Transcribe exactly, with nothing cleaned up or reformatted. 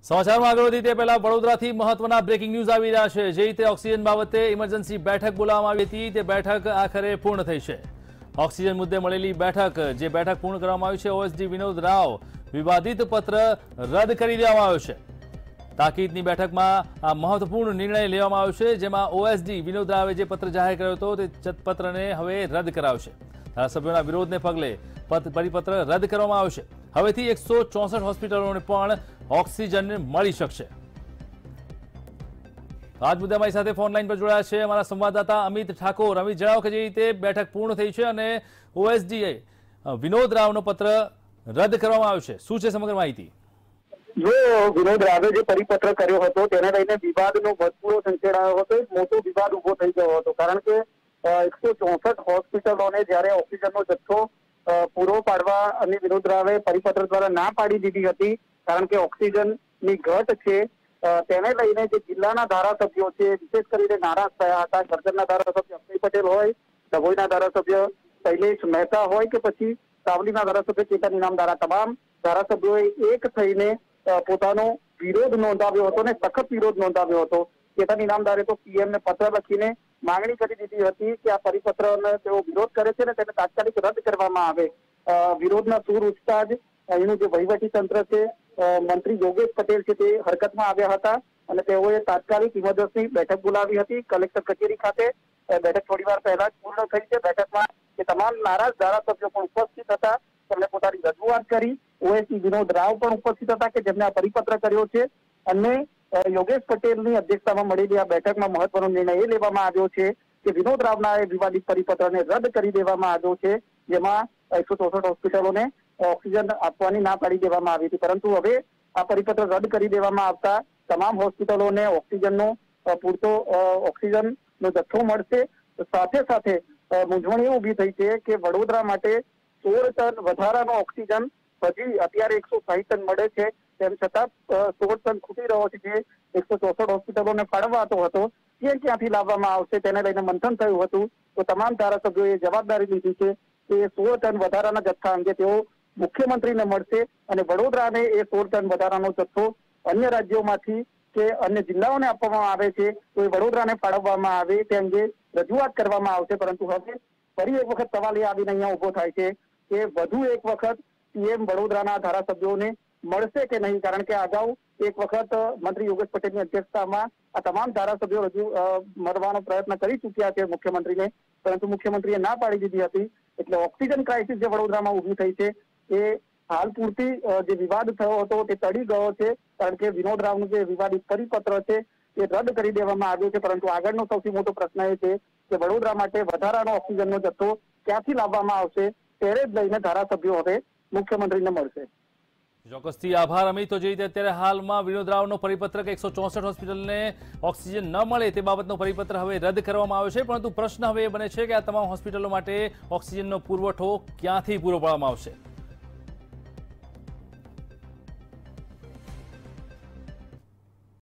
સમાચારમાં આગળ વધી તે પહેલા વડોદરાથી મહત્વના બ્રેકિંગ ન્યૂઝ આવી રહ્યા છે। જે રીતે ઓક્સિજન બાબતે ઇમરજન્સી બેઠક બોલાવવામાં આવી હતી તે બેઠક આખરે પૂર્ણ થઈ છે। ઓક્સિજન મુદ્દે મળેલી બેઠક જે બેઠક પૂર્ણ કરવામાં આવી છે ઓએસડી વિનોદ રાવ વિવાદિત પત્ર રદ કરી દેવામાં આવ્યો છે। તાકીદની બેઠકમાં આ મહત્વપૂર્ણ નિર્ણય લેવામાં આવ્યો છે, જેમાં ઓએસડી વિનોદ રાવે જે પત્ર જાહેર કર્યો હતો તે પત્રને હવે રદ કરાવશે। ધારાસભ્યોના વિરોધને પગલે પરિપત્ર રદ કરવામાં આવશે। હવેથી એકસો ચોસઠ હોસ્પિટલોને પણ ઓક્સિજન મળી શકશે। આજ મુદ્દે અમારી સાથે ફોન લાઈન પર જોડાયા છે અમારા સંવાદદાતા અમિત ઠાકોર। અમિત, જણાવો કે જે રીતે બેઠક પૂર્ણ થઈ છે અને ઓએસડી વિનોદ રાવનો પત્ર રદ કરવામાં આવ્યો છે, શું છે સમગ્ર માહિતી? જો વિનોદ રાવે જે પરિપત્ર કર્યો હતો તેને લઈને વિવાદનો વધુ સંકેડાયો હતો। એક મોટો વિવાદ ઉભો થઈ ગયો હતો, કારણ કે એકસો ચોસઠ હોસ્પિટલોને જયારે ઓક્સિજનનો જથ્થો પૂરો પાડવા અને વિનોદ રાવે પરિપત્ર દ્વારા ના પાડી દીધી હતી, કારણ કે ઓક્સિજનની ઘટ છે તેને લઈને જે જિલ્લાના ધારાસભ્યો છે વિશેષ કરીને નારાજ થયા હતા। કરજણના ધારાસભ્ય અક્ષય પટેલ હોય, ડભોઈના ધારાસભ્ય શૈલેષ મહેતા હોય કે પછી સાવલીના ધારાસભ્ય કેતન ઇનામદાર, તમામ ધારાસભ્યોએ એક થઈને પોતાનો વિરોધ નોંધાવ્યો હતો અને સખત વિરોધ નોંધાવ્યો હતો। કેતન ઇનામદારે તો સીએમને પત્ર લખીને માંગણી કરી દીધી હતી કે આ પરિપત્રનો તેઓ વિરોધ કરે છે ને તેને તાત્કાલિક રદ કરવામાં આવે। વિરોધના સૂર ઉઠતા જ અહીંનું જે વહીવટી તંત્ર છે, મંત્રી યોગેશ પટેલ છે તે હરકતમાં આવ્યા હતા અને તેઓએ તાત્કાલિક ઇમરજન્સી બેઠક બોલાવી હતી કલેક્ટર કચેરી ખાતે। બેઠક થોડી વાર પહેલા જ પૂર્ણ થઈ છે। બેઠકમાં એ તમામ નારાજ ધારાસભ્યો પણ ઉપસ્થિત હતા, તેમણે પોતાની રજૂઆત કરી। ઓએસડી વિનોદ રાવ પણ ઉપસ્થિત હતા કે જેમને આ પરિપત્ર કર્યો છે અને યોગેશ પટેલની અધ્યક્ષતામાં મળેલી આ બેઠકમાં મહત્વનો નિર્ણય એ લેવામાં આવ્યો છે કે વિનોદ રાવના એ વિવાદિત પરિપત્રને રદ કરી દેવામાં આવ્યો છે, જેમાં એકસો ચોસઠ હોસ્પિટલોને ઓક્સિજન આપવાની ના પાડી દેવામાં આવી હતી। પરંતુ હવે આ પરિપત્ર રદ કરી દેવામાં આવતા તમામ હોસ્પિટલોને ઓક્સિજનનો પૂરતો ઓક્સિજનનો જથ્થો મળશે। સાથે સાથે મૂંઝવણ એ ઉભી થઈ છે કે વડોદરા માટે સોળ ટન વધારાનો ઓક્સિજન હજી અત્યારે એકસો સાહીઠ ટન મળે છે, તેમ છતાં સોળ ટન ખૂટી રહ્યો છે જે એકસો ચોસઠ હોસ્પિટલોને ફાળવાતો હતો તે ક્યાંથી લાવવામાં આવશે તેને લઈને મંથન થયું હતું। તો તમામ ધારાસભ્યોએ જવાબદારી લીધી છે કે સોળ ટન વધારાના જથ્થા અંગે તેઓ મુખ્યમંત્રીને મળશે અને વડોદરાને એ સોળ ટન વધારાનો જથ્થો અન્ય રાજ્યોમાંથી કે અન્ય જિલ્લાઓને આપવામાં આવે છે તો એ વડોદરાને ફાળવવામાં આવે તે અંગે રજૂઆત કરવામાં આવશે। પરંતુ હવે ફરી એક વખત સવાલ એ આવીને અહીંયા ઉભો થાય છે કે વધુ એક વખત સીએમ વડોદરાના ધારાસભ્યોને મળશે કે નહીં, કારણ કે અગાઉ એક વખત મંત્રી યોગેશ પટેલની અધ્યક્ષતામાં આ તમામ ધારાસભ્યો રજૂ મળવાનો પ્રયત્ન કરી ચૂક્યા છે મુખ્યમંત્રીને, પરંતુ મુખ્યમંત્રીએ ના પાડી દીધી હતી। એટલે ઓક્સિજન ક્રાઇસિસ જે વડોદરામાં ઉભી થઈ છે એ હાલ પૂરતી જે વિવાદ થયો હતો તે ટળી ગયો છે, કારણ કે વિનોદ રાવનું જે વિવાદિત પરિપત્ર છે તે રદ કરી દેવામાં આવ્યો છે। પરંતુ આગળનો સૌથી મોટો પ્રશ્ન એ છે કે વડોદરા માટે વધારાનો ઓક્સિજનનો જથ્થો ક્યાંથી લાવવામાં આવશે તેને જ લઈને ધારાસભ્યો હવે મુખ્યમંત્રીને મળશે। ચોક્કસથી આભાર અમિત। તો જે રીતે અત્યારે હાલમાં વિનોદ રાવનો પરિપત્ર કે એકસો ચોસઠ હોસ્પિટલને ઓક્સિજન ન મળે તે બાબતનો પરિપત્ર હવે રદ કરવામાં આવ્યો છે, પરંતુ પ્રશ્ન હવે એ બને છે કે આ તમામ હોસ્પિટલો માટે ઓક્સિજનનો પુરવઠો ક્યાંથી પૂરો પાડવામાં આવશે।